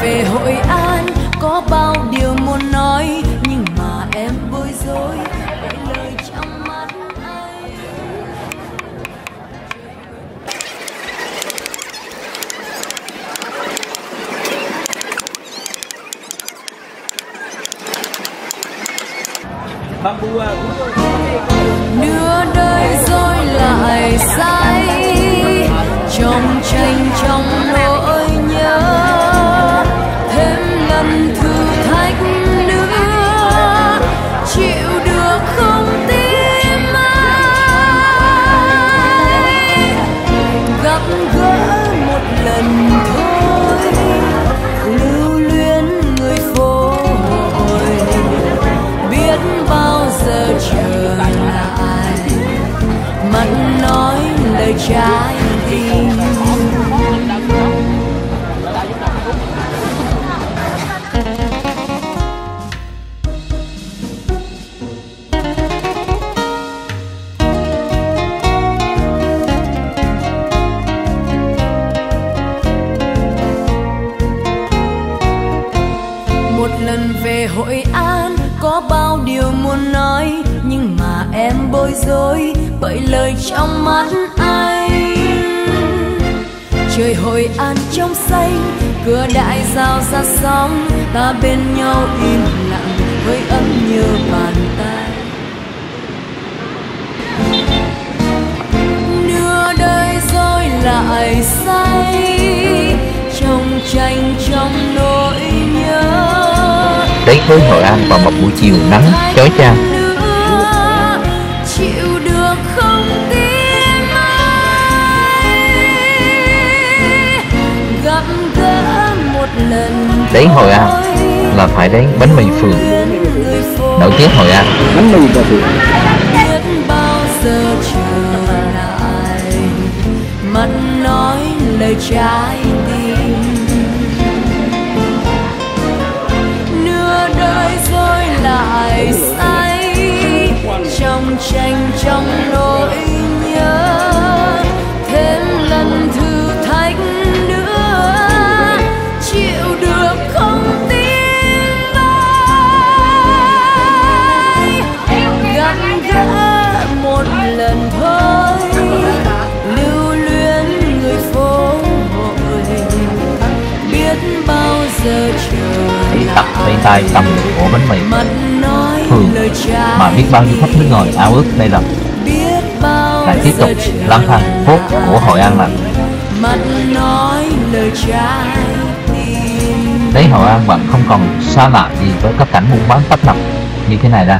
về Hội An có bao điều muốn nói, nhưng mà em bối rối bởi lời trong mắt anh. Nửa đời rồi lại say trong tranh trong nỗi nhớ, thêm lần thử thách nữa, chịu được không tim ai, gặp gỡ một lần thôi, lưu luyến người phố hội, biết bao giờ trở lại, mắt nói lời trái tim. Một lần về Hội An có bao điều muốn nói, nhưng mà em bối rối bởi lời trong mắt anh. Trời Hội An trong xanh, cửa đại giao ra sóng, ta bên nhau im lặng hơi ấm như bàn tay. Nửa đời rồi lại say trong tranh trong nỗi nhớ. Đến với Hội An vào một buổi chiều nắng chói chang. Chịu được không tim ai, gặp gỡ một lần. Đến Hội An là phải đến bánh mì phường, nổi tiếng Hội An. Bánh mì và phường. Biết bao giờ trở lại, mắt nói lời trái tim. Nửa đời rồi lại say trong tranh trong nỗi nhớ, thêm lần thử thách nữa, chịu được không tim ai, gặp gỡ một lần thôi, lưu luyến người phố hội, biết bao giờ trở Tập lấy tay cầm ổ bánh mì phường mà biết bao nhiêu khách nước ngoài ao ước đây là lại tiếp tục lang thang phố của Hội An này. Đến Hội An bạn không còn xa lạ gì với các cảnh buôn bán tấp nập như thế này ra.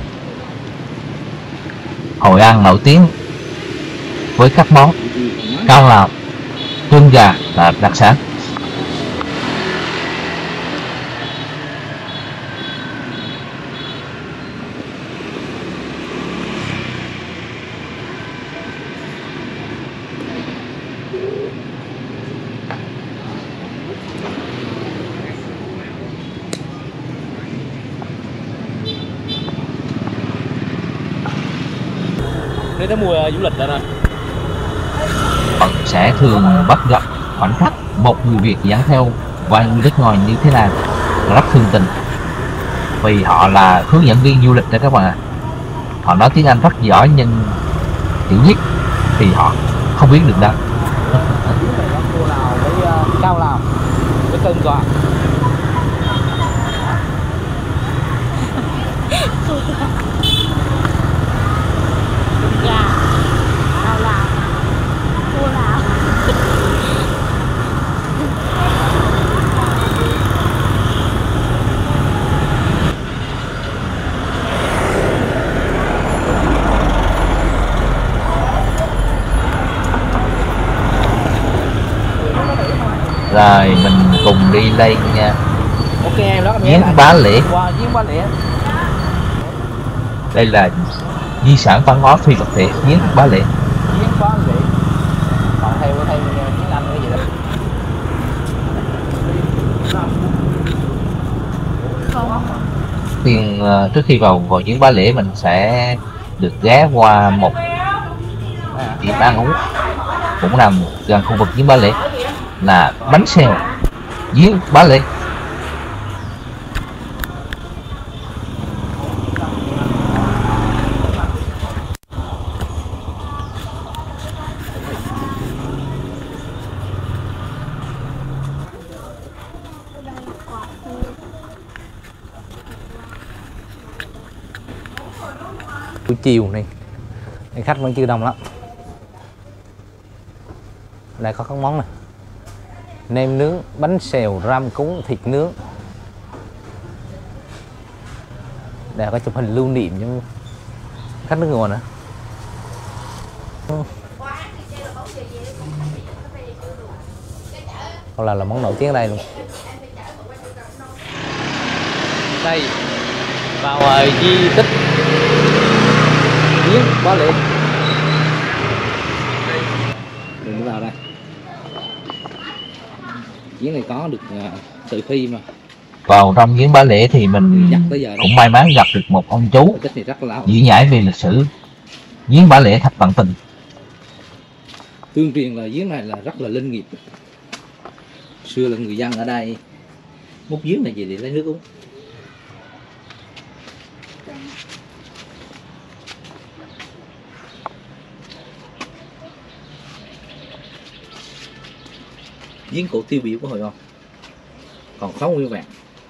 Hội An nổi tiếng với các món cao lầu, tương gà là đặc sản. Đến tới mùa du lịch rồi nè. Bạn sẽ thường bắt gặp khoảnh khắc một người Việt dẫn theo vài người nước ngoài như thế này, rất thương tình vì họ là hướng dẫn viên du lịch đó các bạn ạ. Họ nói tiếng Anh rất giỏi nhưng chữ viết thì họ không biết được đâu. Cô Lào với cao Lào với cơm gà. Rồi mình cùng đi lên Giếng Bá Lễ. Đây là di sản văn hóa phi vật thể Giếng Bá Lễ. Giếng Bá Lễ. Họ theo tiếng Anh cái gì đó. Trước khi vào Giếng Bá Lễ mình sẽ được ghé qua một điểm ăn uống cũng nằm gần khu vực Giếng Bá Lễ là bánh xèo giếng Bá Lễ. Buổi chiều này khách vẫn chưa đông lắm. Đây có các món này: nem nướng, bánh xèo, ram cúng, thịt nướng. Đây có chụp hình lưu niệm cho khách nước ngoài nữa. Còn là món nổi tiếng ở đây luôn. Đây vào di tích giếng Bá Lễ. Đừng vào đây. Giếng này có được từ khi mà Vào trong giếng Bá Lễ thì mình dắt tới giờ cũng may mắn gặp được một ông chú tích này rất là lâu. diễn giải về lịch sử giếng Bá Lễ Thạch Vạn Tình. Tương truyền là giếng này là rất là linh nghiệm. Xưa là người dân ở đây múc giếng này về để lấy nước uống. Giếng cổ tiêu biểu của Hội An còn khá nguyên vẹn.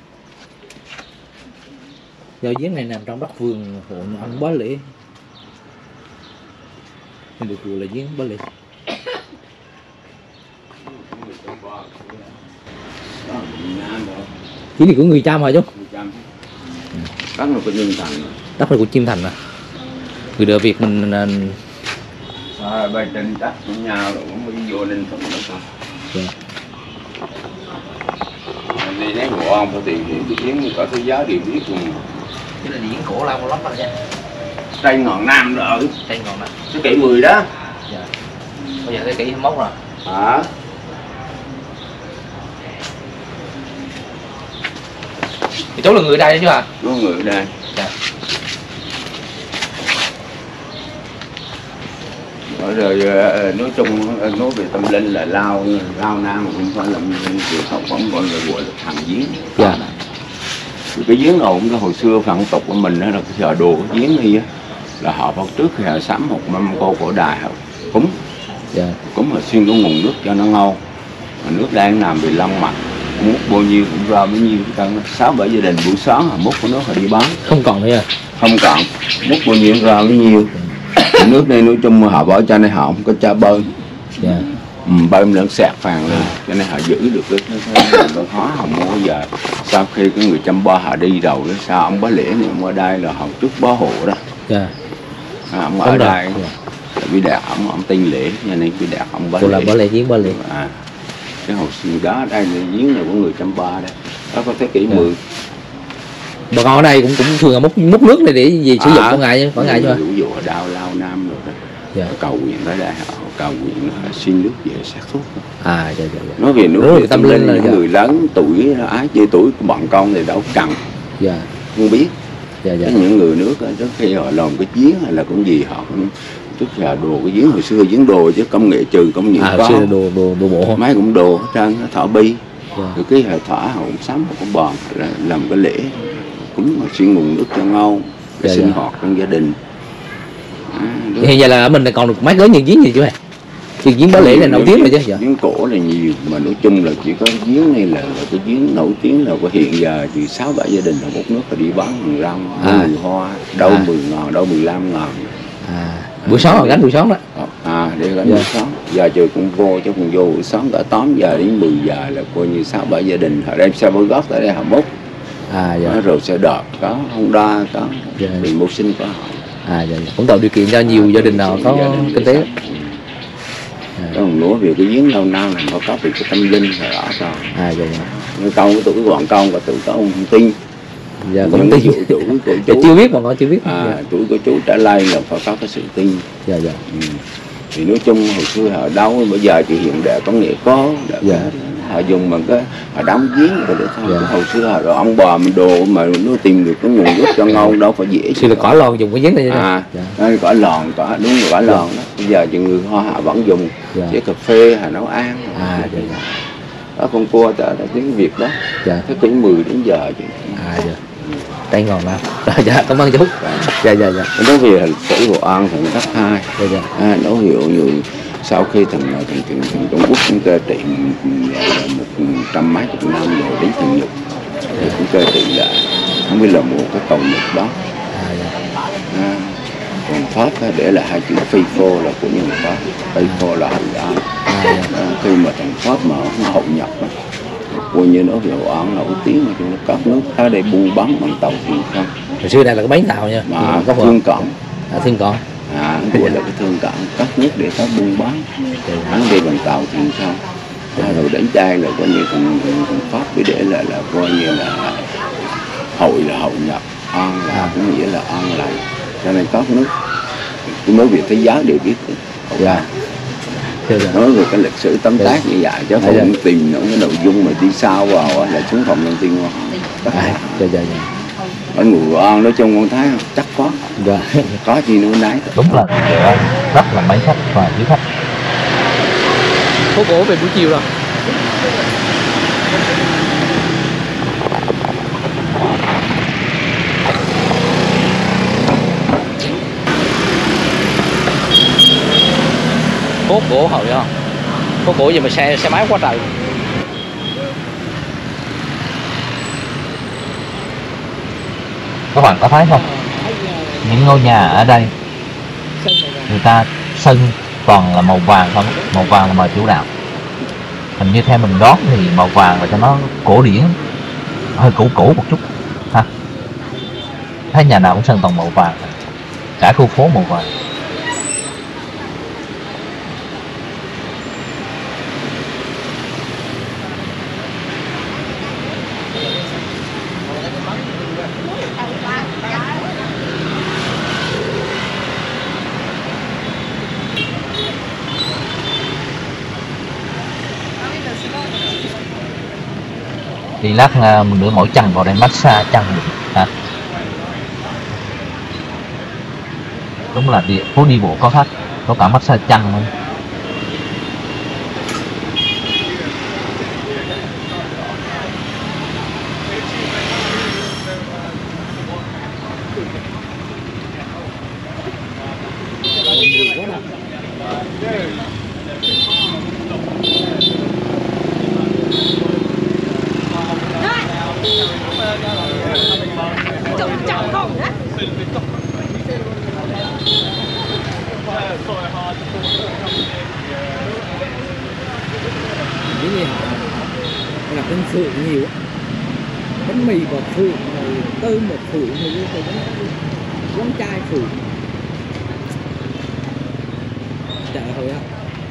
Do giếng này nằm trong đất vườn hộ ông Bá Lễ nên được gọi là giếng Bá Lễ. Giếng này của người Chăm hả chú? Đất là của Nhân Thành. Đất là của Chim Thành à? Người đợi việc mình Bên trên đất của nhau rồi cũng mới vô Ninh Thuận nữa thôi. Đi lấy của ông có tiền thì cái giếng có cái giá điều biết luôn. Cái là giếng cổ lâu lắm rồi nha. Tây Ngọn Nam rồi. Tây Ngọn Nam. Thế kỷ 10 đó. Dạ. Bây giờ thế kỷ 21 rồi. Hả? Thì chú là người đây chứ hả? Có người ở đây. Dạ. Rồi nói chung nói về tâm linh là Lao Nam cũng phải là chịu học phẩm gọi là thằng giếng. Dạ. Cái giếng nào cũng hồi xưa phong tục của mình đó là cái giờ đồ cái giếng này á là họ vào trước khi họ sắm một mâm cô cổ đài họ cúng. Dạ. Cúng là xuyên có nguồn nước cho nó ngon. Mà nước đang làm bị long mặt, múc bao nhiêu cũng ra bấy nhiêu, cần 6-7 gia đình buổi sáng họ múc của nước họ đi bán. Không còn nữa. Không còn, múc bao nhiêu ra bấy nhiêu. Nước đây nói chung họ bỏ cho nên họ không có cho bơm. Dạ. Bơm lên sẹt phàn lên, cho nên họ giữ được cái hóa họ mua giờ. Sau khi cái người chăm bo họ đi rồi, sao ông Bá Lễ này ông ở đây là họ trước bó hộ đó. Dạ. Ông ở đây, vì đạt ông tên Lễ, cho nên vì đạt ông Bá Lễ. Cô là Bá Lễ, giếng Bá Lễ. Cái hồ sơ đó đây là giếng này của người chăm ba đây, đó có thế kỷ 10. Bà con ở đây cũng thường là múc nước này để gì sử dụng mỗi ngày chứ. Dụ đào Lao Nam rồi đó. Dạ. Cầu nguyện tới đây họ cầu nguyện nó xin nước về sát thuốc. Dạ. Nói về nước về về tâm linh là người lớn tuổi ái chơi tuổi của bọn con thì đâu cần. Dạ. Không biết. Dạ. Những người nước trước khi họ làm cái giếng hay là cũng gì họ cũng trước giờ đồ cái giếng hồi xưa giếng đồ chứ công nghệ trừ công nghệ có. Hồi xưa đồ bộ. Mấy cũng đồ hết trơn, thọ bi. Dạ. Rồi cái họ thỏa họ cũng sắm một con bò làm cái lễ cúng xuyên nguồn nước cho ngon để sinh hoạt trong gia đình. Hiện giờ là ở mình còn được mấy cái những giếng gì chứ hả? Thì giếng Bá Lễ là nổi tiếng rồi chứ. Dạ. Giếng cổ là nhiều mà nói chung là chỉ có giếng này là cái giếng nổi tiếng là có hiện giờ thì 6-7 gia đình là một nước là đi bán hàng rong, mùi hoa, đâu 10 ngàn, đâu 15 ngàn. Buổi sáng là gánh buổi sáng đó. Để gánh buổi sáng. Giờ trời cũng vô chứ cũng vô buổi sáng cả 8 giờ đến 10 giờ là coi như 6-7 gia đình họ đem xe bơ gót tới đây họ múc. Dạ. Rồi xe đợt có Honda có thì mưu sinh có họ. Dạ. Cũng tạo điều kiện cho nhiều gia đình nào có kinh tế. Còn nói về cái giếng Lao Nam này nó có về cái tâm linh là rõ rồi. Dạ. Cái câu của tụi bọn con và tụi có ông tin. Dạ, cũng tin. Tuổi của chú chưa biết, bọn con chưa biết. Tuổi của chú trả lời là phải có cái sự tin. Dạ. Thì nói chung hồi xưa họ đâu bây giờ thì hiện đại công nghệ có. Họ dùng bằng cái họ đóng giếng rồi để thôi. Hồi xưa họ ông bà mình đồ mà nó tìm được cái nguồn nước cho ngon đâu phải dễ. Xưa là cỏ lon dùng cái giếng này. Cỏ lòn, đúng là cỏ lòn đó. Bây giờ thì người Hoa họ vẫn dùng để cà phê họ nấu ăn. đó con cua tới tiếng Việt đó. Dạ. Thế cũng 10 đến giờ chứ. Dạ. Đây ngon lắm. Dạ, cảm ơn chú. Dạ. Nói về lịch sử Hội An thì cấp 2. Dạ. Nói hiệu như sau khi thằng Trung Quốc chúng ta trị 100 mấy chục năm rồi đến thằng Nhật thì chúng ta trị lại, không biết là một cái cầu Nhật đó. Còn Pháp để là hai chữ Phi Phô là của nhân Pháp, Phi Phô là Hội An. Khi mà thằng Pháp mà hậu nhập coi như nó về Hội An nổi tiếng mà chúng các nước ở đây buôn bán bằng tàu thuyền không. Hồi xưa đây là cái bến tàu nha. Có Thương Cảng. Thương Cảng. Gọi là cái Thương Cảng, các nước để ta buôn bán. Hắn đi bằng tàu thuyền không. Rồi đánh trai là coi như thằng Pháp để là coi như là hội nhập, An là cũng nghĩa là an lành. Cho nên các nước nói về thế giới đều biết. Nói về cái lịch sử tóm tắt như vậy chứ không tìm những cái nội dung mà đi sao vào là xuống phòng nhân tiên ở người An nói chung con thấy chắc có. Có gì nữa nấy. Đúng là rất là mấy khách và hiếu khách. Phố cổ về buổi chiều rồi. Phố cổ Hội không? Phố cổ gì mà xe máy quá trời. Các bạn có thấy không? Những ngôi nhà ở đây người ta sơn toàn là màu vàng không? Màu vàng là màu chủ đạo. Hình như theo mình đoán thì màu vàng là cho nó cổ điển, hơi cũ một chút ha. Thấy nhà nào cũng sơn toàn màu vàng, cả khu phố màu vàng. Thì lát mình đưa mỗi chân vào đây massage chân được hả? Đúng là phố đi bộ có khách, có cả massage chân luôn. Những gì họ là bánh phượng nhiều, bánh mì bột phượng, rồi cơm bột phượng, rồi quán chai phượng. Chợ Hội An.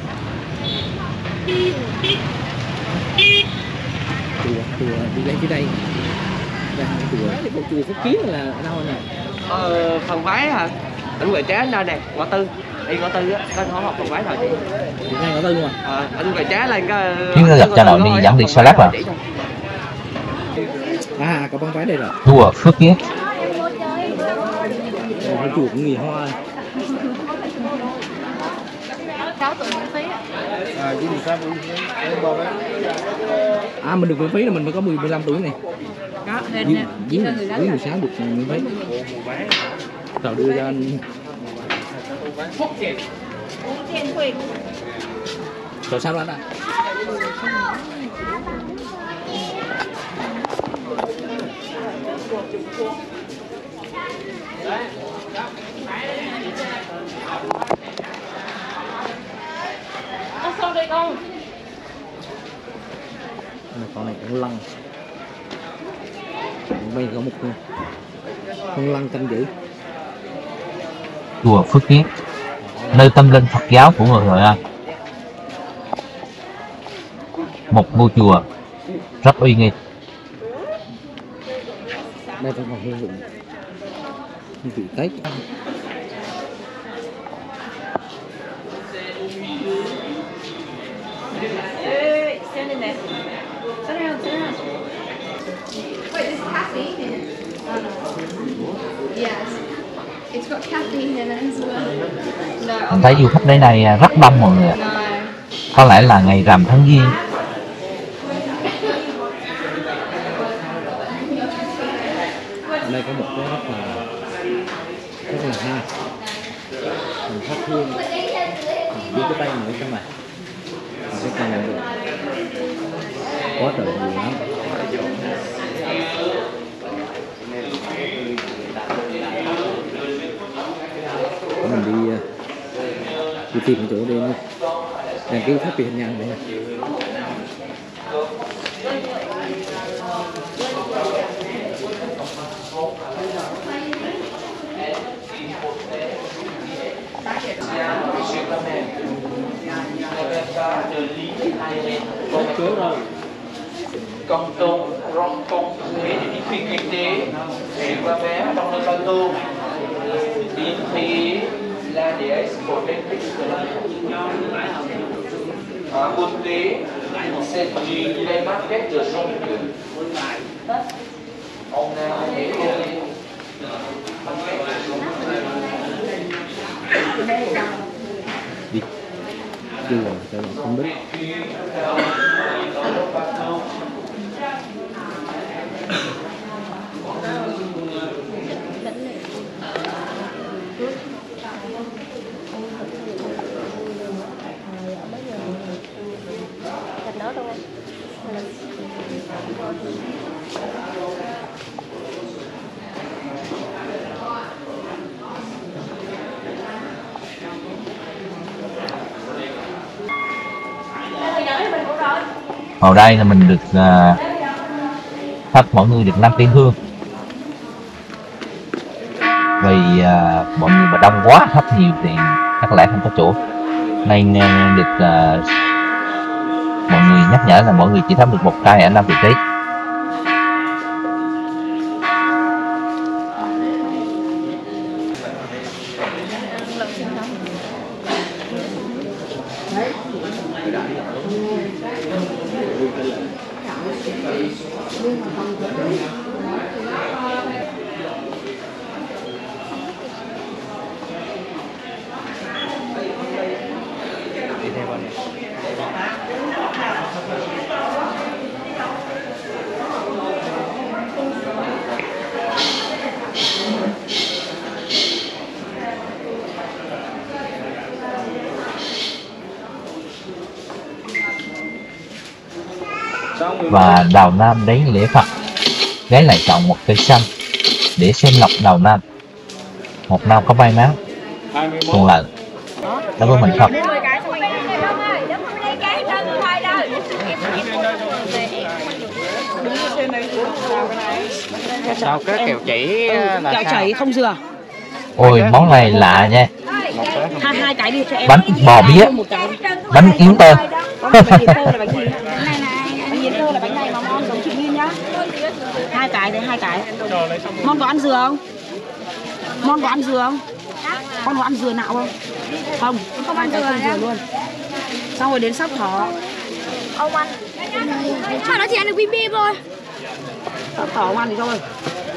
Chùa đi lên phía đây. Đây chùa Phúc Kiến là ở đâu nè? Phần Vái hả? Anh Huệ Trá nơi nè, Ngõ Tư. Đi Ngõ Tư á, có học Phần Vái rồi chị. Đi ngay Ngõ Tư mà. Anh Huệ Trá lên cái Chúng ta gặp cho nào đi dẫn đi salad à? Có băng Vái đây rồi. Chùa Phước Kiến. Chùa cũng nghỉ hoa. Mình được miễn phí là mình phải có 15 tuổi này. Có, hình nè. Dưới 16 được miễn phí. Rồi đưa ra anh. Rồi sao anh ạ? Sao đây con? Con này cũng lăng. Bây có một con lăng canh giữ. Chùa Phước Kiến, nơi tâm linh Phật giáo của người Hội An. Một ngôi chùa rất uy nghi. Đây vẫn còn hương vị Tết. Stand in there. Sit around. Wait, there's caffeine in it. Yes. It's got caffeine in it as well. No. Mình thấy du khách đến đây rất đông mọi người ạ. No. Có lẽ là ngày rằm tháng Giêng. các bạn sẽ cảm nhận được quá trời nhiều lắm. Mình đi tìm cái chỗ đây đăng ký tháp biệt nhà này. Công tôn, rong công, thế thì phi kinh tế, chuyện qua bé trong nơi bao tô, tiến thì là để của bên buôn tế, sẽ chỉ lên market de son ông nào thấy Đi chưa rồi, sao không biết. Vào đây là mình được thắp mọi người được 5 cây hương. Vì mọi người mà đông quá thắp nhiều thì chắc lẽ không có chỗ, nên được mọi người nhắc nhở là mọi người chỉ thắp được một cây ở 5 vị trí. Và Đào Nam đến lễ Phật, ghé lại chọn một cây xanh để xem lọc Đào Nam. Một năm có may mắn thuận lợi đối với mình không. Sao cái kẹo chỉ là kẹo chỉ không dừa. Ôi món này lạ nha. Hai cái đi cho em. Bánh bò bía, bánh yến tơ. Bánh yến tơ là bánh gì? Bánh yến tơ là bánh này mà ngon giống chị Min nhá. Hai cái đấy, hai cái. Mon có ăn dừa không? Mon có ăn dừa không? Con có ăn dừa nạo không? Không, không ăn dừa luôn. Xong rồi đến sắp thỏ. Ông ăn. Mà nó chỉ ăn được bim bim thôi. Sắp thỏ ông ăn thì thôi.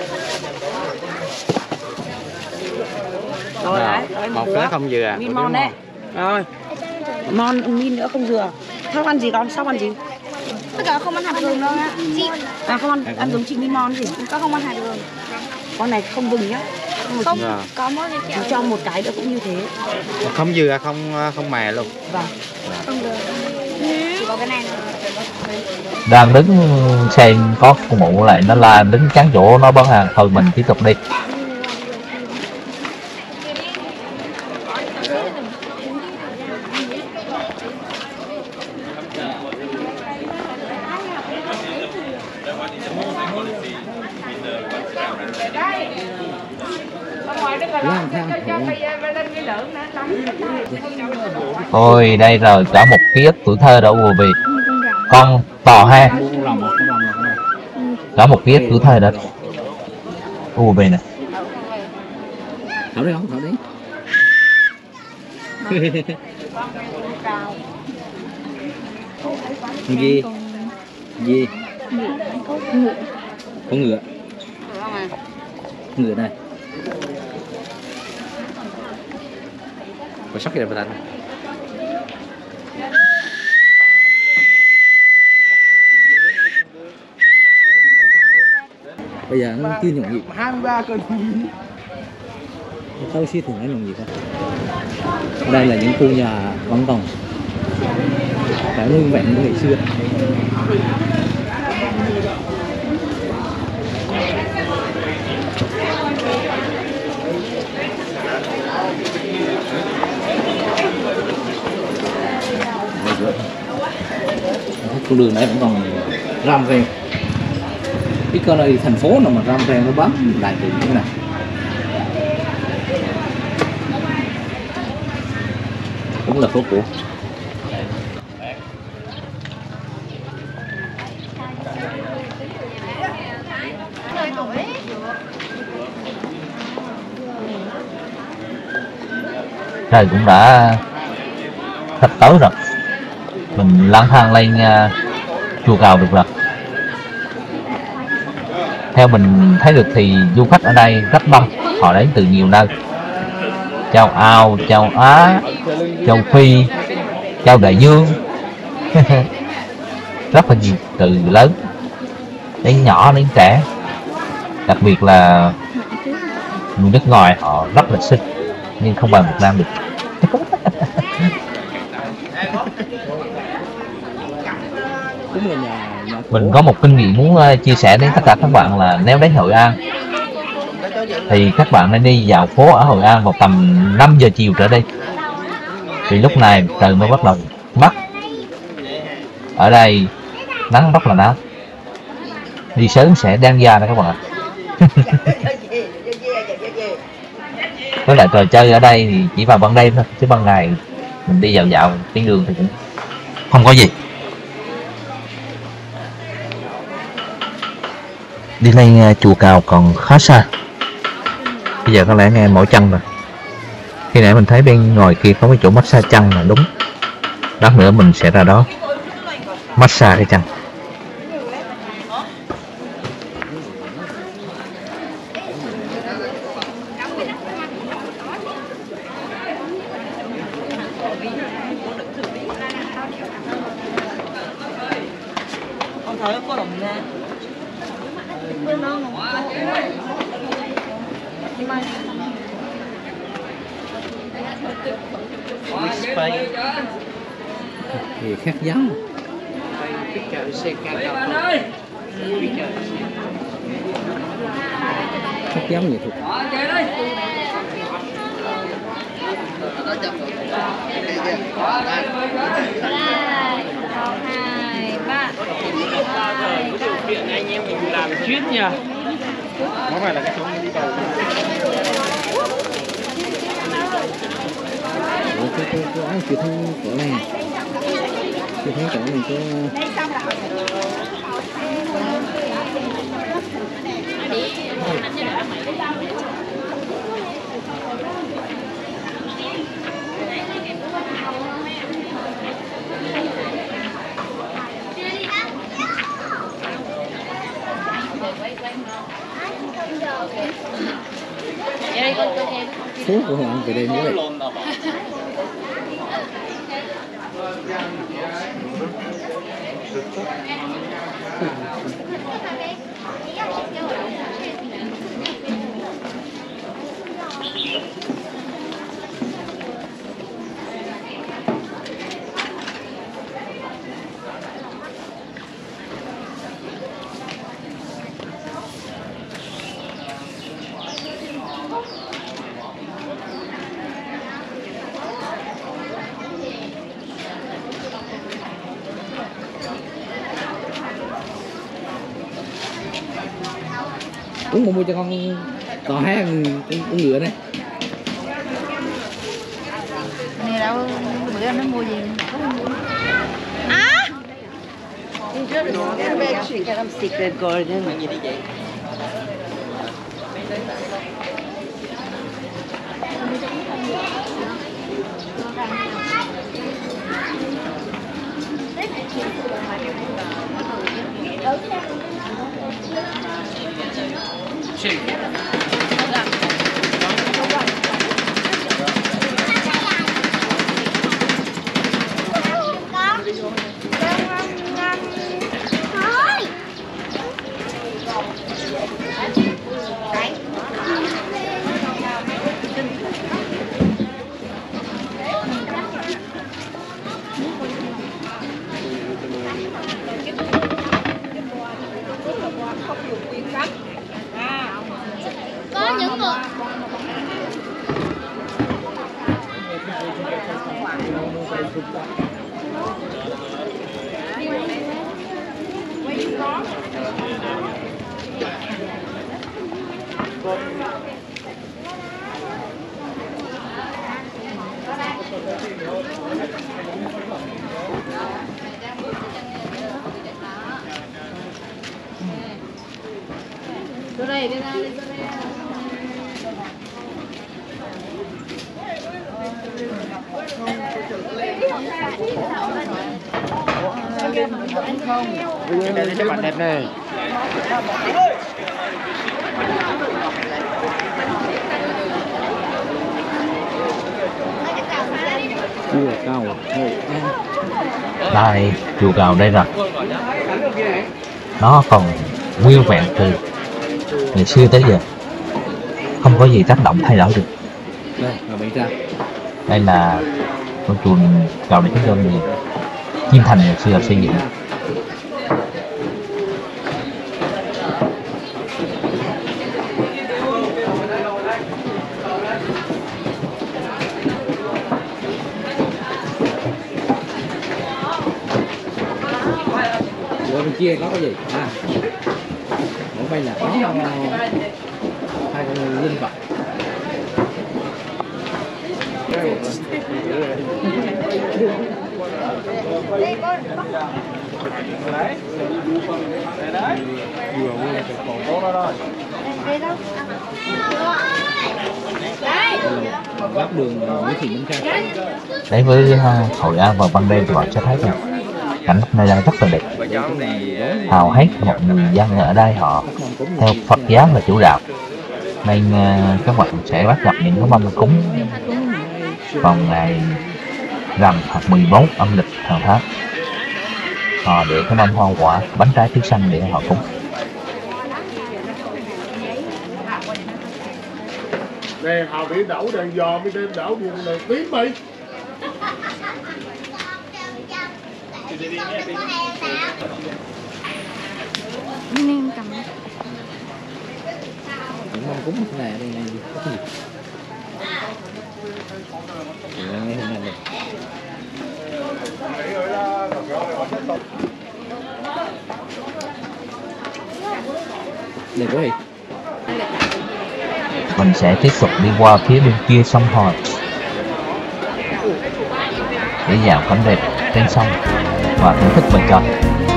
Rồi đấy, một cái không dừa. Min Mon đấy. Rồi. Mon Min nữa không dừa. Sao ăn gì con? Sao ăn gì? Tất cả không ăn hạt gừng đâu nhá. À không ăn giống chị Min Mon gì? Con không ăn hạt gừng. Con này không vừng nhá. Không, có mỗi cái kẹo. Cho một cái nữa cũng như thế. Không dừa, không mè luôn. Vâng. Không được. Chỉ có cái này nữa. Đang đứng xem có con mụ lại nó là đứng chắn chỗ nó bán hàng, thôi mình tiếp tục đi. Ôi đây rồi, cả một ký ức tuổi thơ đã ùa về. Con tò ha. Cả một ký ức tuổi thơ đã ùa về nè. Thảo đi không? Thảo đi. Gì? Gì? Con ngựa. Ngựa này. Có sóc gì đây bạn? Bây giờ nó chưa nhộn gì. 23 cân. Tao xí thường nó nhộn gì không? Đây là những khu nhà vẫn còn Cái nguyên vẹn của ngày xưa. Con đường này vẫn còn ram ren. Cái con này thành phố nào mà ram ren nó bám lại từ như thế này. Cũng là phố cũ. Trời cũng đã sắp tối rồi, mình lang thang lên chùa Cầu được rồi. Theo mình thấy được thì du khách ở đây rất đông, họ đến từ nhiều nơi, châu Âu, châu Á, châu Phi, châu Đại Dương. Rất là nhiều, từ lớn đến nhỏ đến trẻ, đặc biệt là người nước ngoài họ rất là xinh nhưng không bằng Việt Nam được. Mình có một kinh nghiệm muốn chia sẻ đến tất cả các bạn là nếu đến Hội An thì các bạn nên đi dạo phố ở Hội An vào tầm 5 giờ chiều trở đi, vì lúc này trời mới bắt đầu mát. Ở đây nắng rất là nắng, đi sớm sẽ đen da đó các bạn ạ. Với lại trò chơi ở đây thì chỉ vào ban đêm thôi, chứ ban ngày mình đi dạo trên đường thì cũng không có gì. Đi lên chùa Cầu còn khá xa, bây giờ có lẽ nghe mỏi chân rồi. Khi nãy mình thấy bên ngoài kia có cái chỗ massage chân là đúng, lát nữa mình sẽ ra đó massage cái chân. Thì khác giáo. Khác giáo nghệ thuật. Điện anh em mình làm chuyên nha. Nó phải là cái chỗ mình đi cầu. Cái áo truyền thống của này, truyền thống của mình có phố của họ về đây nữa. Cũng mua cho con cò hai con ngựa này. Nè đâu bữa nó mua gì? À! Secret Garden mà như vậy. Có những người Đây cho bạn đẹp này. Chùa Cầu Hội An. Đây, chùa Cầu đây rồi. Nó còn nguyên vẹn từ ngày xưa tới giờ, không có gì tác động thay đổi được. Đây, ở bên ra. Đây là con chùa Cầu để chúng tôi nhìn Kim Thành ngày xưa xây dựng. Ở bên kia có cái gì? À, ở đây là có hai con linh vật. Giáp đường Nguyễn Thị Minh Khai. Đến với Hội An vào ban đêm thì bạn sẽ thấy rằng cảnh nơi đây rất là đẹp, hầu hết một người dân ở đây họ theo Phật giáo là chủ đạo, nên các bạn sẽ bắt gặp những cái mâm cúng vào ngày rằm hoặc 14 âm lịch hàng tháng. Họ để cái mâm hoa quả, bánh trái tứ xanh để họ cúng. Nè, họ bị đậu đèn giò, cái đêm đậu đèn tím mày. nên cầm Những mâm cúng thế này đây này có cái gì? Ngày hôm nay này. Đây có gì? Mình sẽ tiếp tục đi qua phía bên kia sông Hòi để dạo cảnh đẹp trên sông và thưởng thức bơi tròn.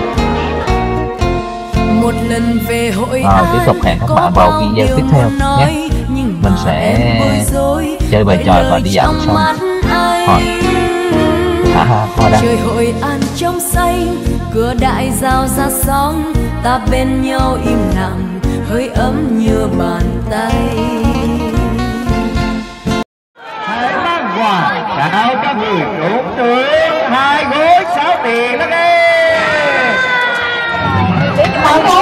Một lần về Hội Rồi tiếp tục hẹn các bạn vào video tiếp theo nhé. Mình sẽ chơi bài tròi và đi dạo sông Hòi, thả hoa đăng. Trời Hội An trong xanh, cửa đại giao ra sóng, ta bên nhau im lặng, hơi ấm như bàn tay. Hãy mang quà trao cho người trốn tướng 2 gối 6 tiền đó đi.